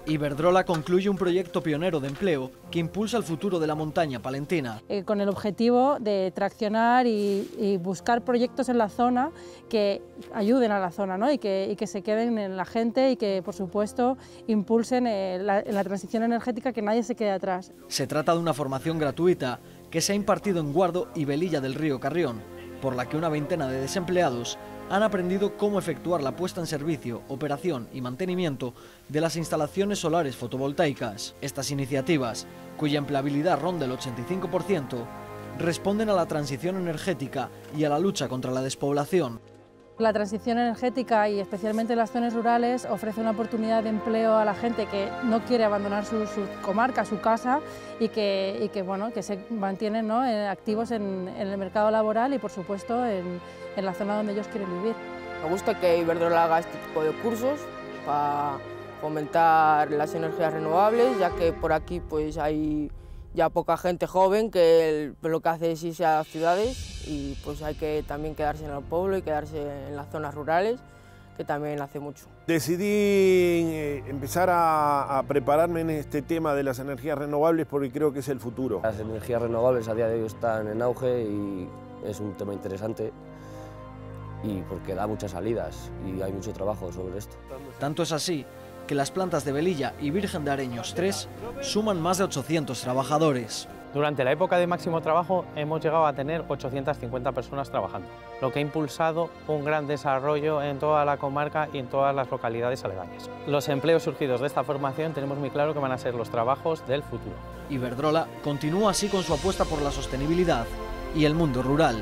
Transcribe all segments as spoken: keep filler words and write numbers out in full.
Iberdrola concluye un proyecto pionero de empleo que impulsa el futuro de la montaña palentina. Eh, con el objetivo de traccionar y, y buscar proyectos en la zona que ayuden a la zona, ¿no? y, que, y que se queden en la gente y que, por supuesto, impulsen eh, la, la transición energética, que nadie se quede atrás. Se trata de una formación gratuita que se ha impartido en Guardo y Velilla del Río Carrión, por la que una veintena de desempleados han aprendido cómo efectuar la puesta en servicio, operación y mantenimiento de las instalaciones solares fotovoltaicas. Estas iniciativas, cuya empleabilidad ronda el ochenta y cinco por ciento, responden a la transición energética y a la lucha contra la despoblación. La transición energética, y especialmente en las zonas rurales, ofrece una oportunidad de empleo a la gente que no quiere abandonar su, su comarca, su casa, y que, y que, bueno, que se mantienen, ¿no?, activos en, en el mercado laboral y, por supuesto, en, en la zona donde ellos quieren vivir. Me gusta que Iberdrola haga este tipo de cursos para fomentar las energías renovables, ya que por aquí pues, hay ya poca gente joven que lo que hace es irse a las ciudades, y pues hay que también quedarse en el pueblo y quedarse en las zonas rurales, que también hace mucho. Decidí empezar a, a prepararme en este tema de las energías renovables porque creo que es el futuro. Las energías renovables a día de hoy están en auge y es un tema interesante, y porque da muchas salidas y hay mucho trabajo sobre esto. Tanto es así que las plantas de Velilla y Virgen de Areños tres suman más de ochocientos trabajadores. Durante la época de máximo trabajo hemos llegado a tener ochocientas cincuenta personas trabajando, lo que ha impulsado un gran desarrollo en toda la comarca y en todas las localidades aledañas. Los empleos surgidos de esta formación tenemos muy claro que van a ser los trabajos del futuro. Iberdrola continúa así con su apuesta por la sostenibilidad y el mundo rural.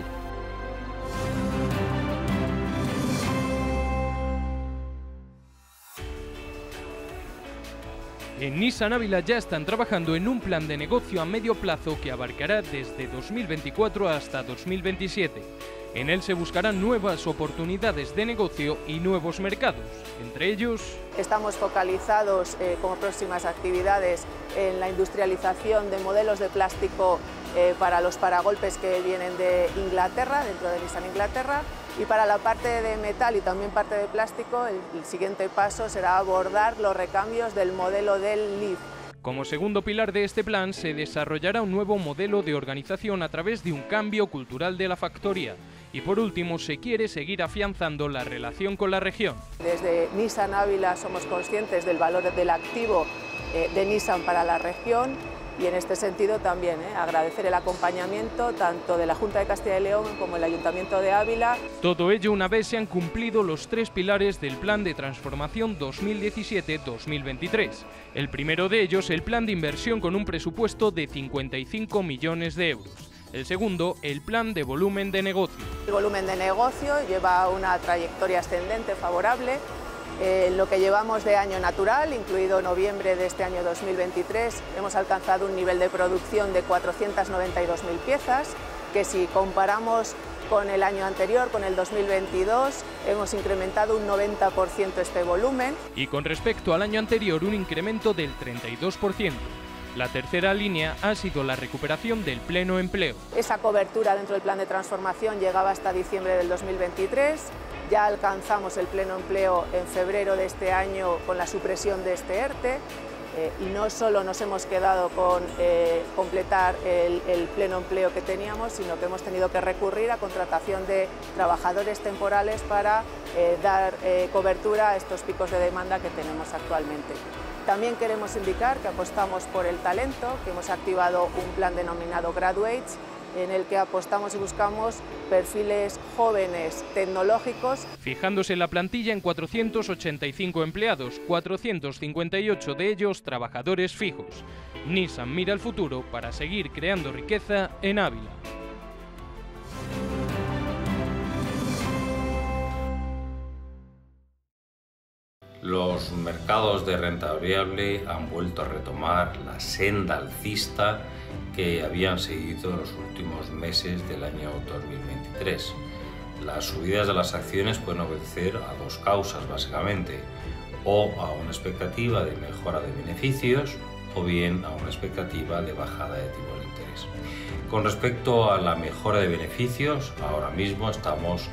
En Nissan Ávila ya están trabajando en un plan de negocio a medio plazo que abarcará desde dos mil veinticuatro hasta dos mil veintisiete. En él se buscarán nuevas oportunidades de negocio y nuevos mercados. Entre ellos, estamos focalizados eh, como próximas actividades en la industrialización de modelos de plástico eh, para los paragolpes que vienen de Inglaterra, dentro de Nissan Inglaterra. Y para la parte de metal y también parte de plástico, el, el siguiente paso será abordar los recambios del modelo del Leaf. Como segundo pilar de este plan, se desarrollará un nuevo modelo de organización a través de un cambio cultural de la factoría. Y por último, se quiere seguir afianzando la relación con la región. Desde Nissan Ávila somos conscientes del valor del activo eh, de Nissan para la región. Y en este sentido también eh, agradecer el acompañamiento tanto de la Junta de Castilla y León como el Ayuntamiento de Ávila. Todo ello una vez se han cumplido los tres pilares del Plan de Transformación dos mil diecisiete dos mil veintitrés. El primero de ellos, el plan de inversión con un presupuesto de cincuenta y cinco millones de euros. El segundo, el plan de volumen de negocio. El volumen de negocio lleva una trayectoria ascendente favorable. En eh, lo que llevamos de año natural, incluido noviembre de este año dos mil veintitrés, hemos alcanzado un nivel de producción de cuatrocientas noventa y dos mil piezas, que si comparamos con el año anterior, con el dos mil veintidós, hemos incrementado un noventa por ciento este volumen. Y con respecto al año anterior, un incremento del treinta y dos por ciento. La tercera línea ha sido la recuperación del pleno empleo. Esa cobertura dentro del plan de transformación llegaba hasta diciembre del dos mil veintitrés. Ya alcanzamos el pleno empleo en febrero de este año con la supresión de este ERTE, eh, y no solo nos hemos quedado con eh, completar el, el pleno empleo que teníamos, sino que hemos tenido que recurrir a contratación de trabajadores temporales para eh, dar eh, cobertura a estos picos de demanda que tenemos actualmente. También queremos indicar que apostamos por el talento, que hemos activado un plan denominado Graduates, en el que apostamos y buscamos perfiles jóvenes, tecnológicos. Fijándose en la plantilla en cuatrocientos ochenta y cinco empleados, cuatrocientos cincuenta y ocho de ellos trabajadores fijos. Nissan mira al futuro para seguir creando riqueza en Ávila. Los mercados de renta variable han vuelto a retomar la senda alcista que habían seguido en los últimos meses del año dos mil veintitrés. Las subidas de las acciones pueden obedecer a dos causas básicamente, o a una expectativa de mejora de beneficios o bien a una expectativa de bajada de tipo de interés. Con respecto a la mejora de beneficios, ahora mismo estamos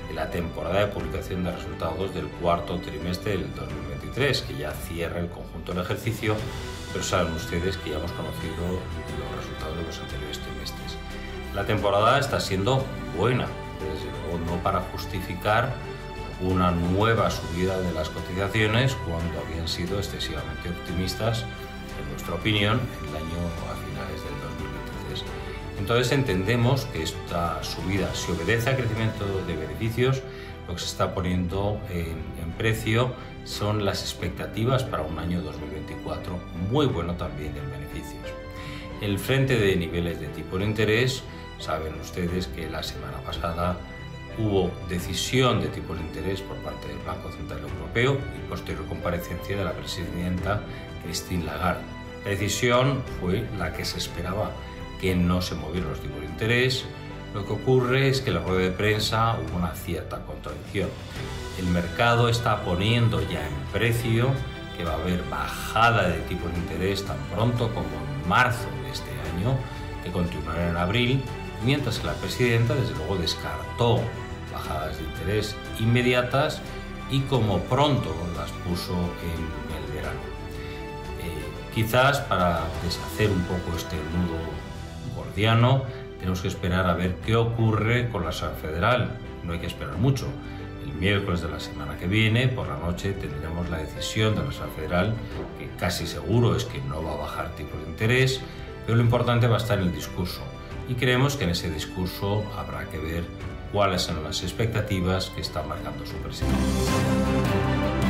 de la temporada de publicación de resultados del cuarto trimestre del dos mil veintitrés, que ya cierra el conjunto del ejercicio, pero saben ustedes que ya hemos conocido los resultados de los anteriores trimestres. La temporada está siendo buena, desde luego no para justificar una nueva subida de las cotizaciones cuando habían sido excesivamente optimistas, en nuestra opinión, el año a finales del dos mil veintitrés. Entonces entendemos que esta subida se obedece al crecimiento de beneficios. Lo que se está poniendo en, en precio son las expectativas para un año dos mil veinticuatro, muy bueno también en beneficios. El frente de niveles de tipo de interés, saben ustedes que la semana pasada hubo decisión de tipo de interés por parte del Banco Central Europeo y posterior comparecencia de la presidenta Christine Lagarde. La decisión fue la que se esperaba, que no se movieron los tipos de interés. Lo que ocurre es que en la rueda de prensa hubo una cierta contradicción. El mercado está poniendo ya en precio que va a haber bajada de tipos de interés tan pronto como en marzo de este año, que continuará en abril, mientras que la presidenta desde luego descartó bajadas de interés inmediatas y como pronto las puso en el verano. Eh, quizás para deshacer un poco este nudo gordiano tenemos que esperar a ver qué ocurre con la Reserva Federal. No hay que esperar mucho. El miércoles de la semana que viene, por la noche, tendremos la decisión de la Reserva Federal, que casi seguro es que no va a bajar tipos de interés, pero lo importante va a estar en el discurso. Y creemos que en ese discurso habrá que ver cuáles son las expectativas que está marcando su presidente.